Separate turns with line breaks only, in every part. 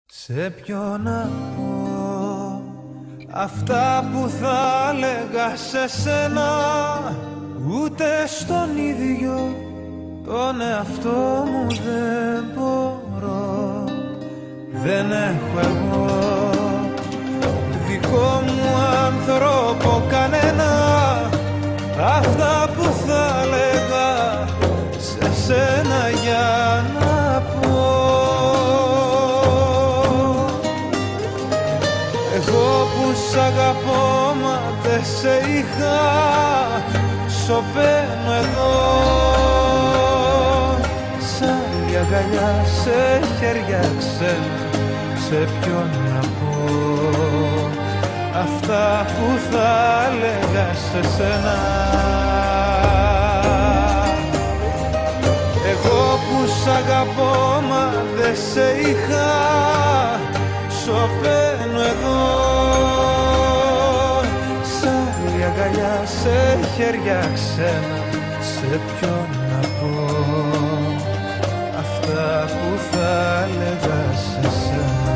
Σε ποιον να πω αυτά που θα έλεγα σε σένα, ούτε στον ίδιο τον εαυτό μου δεν μπορώ. Δεν έχω εγώ δικό μου άνθρωπο κανένα, αυτά που θα έλεγα σε σένα για να πω. Εγώ που σ' αγαπώ μα δεν σε είχα, σωπαίνω εδώ σαν η αγκαλιά σε χέρια ξένα. Σε ποιον να πω αυτά που θα έλεγα σε σένα. Εγώ που σ' αγαπώ μα δεν σε είχα, σωπαίνω εδώ σαν η αγκαλιά σε χέρια ξένα. Σε ποιον να πω αυτά που θα έλεγα σε σένα.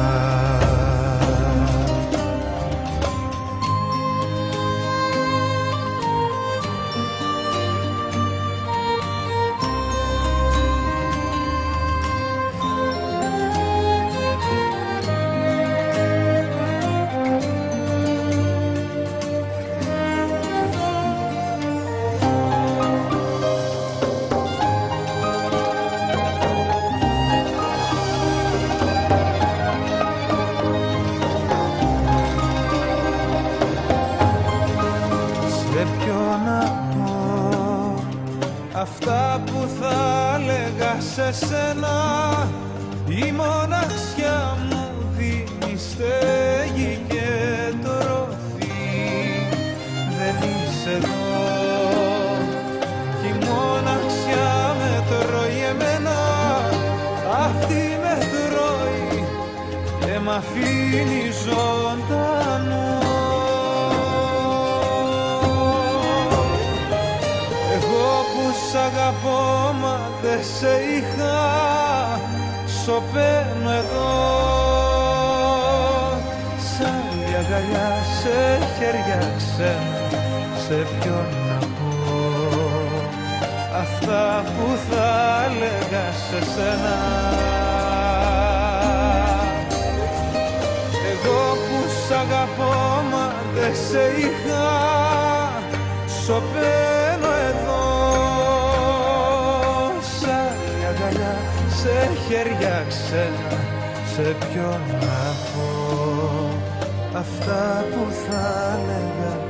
Αυτά που θα έλεγα σε σένα, η μοναξιά μου δίνει στέγη και τροφή. Δεν είσαι εδώ κι η μοναξιά με τρώει εμένα, αυτή με τρώει και μ' αφήνει ζωντανό. Σ' αγαπώ μα δεν σε είχα, σωπαίνω εδώ σαν η αγκαλιά σε χέρια ξένα. Σε ποιον να πω αυτά που θα έλεγα σε σένα. Εγώ που σ' αγαπώ μα δεν σε είχα, σωπαίνω εδώ σε χέρια ξένα. Σε ποιον να πω αυτά που θα έλεγα